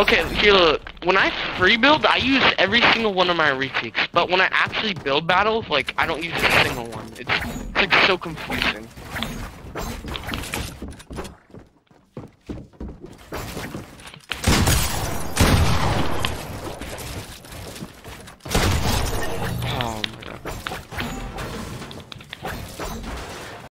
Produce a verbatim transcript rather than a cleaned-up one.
Okay, here look. When I free build, I use every single one of my retakes. But when I actually build battles, like I don't use a single one. It's, it's like so confusing.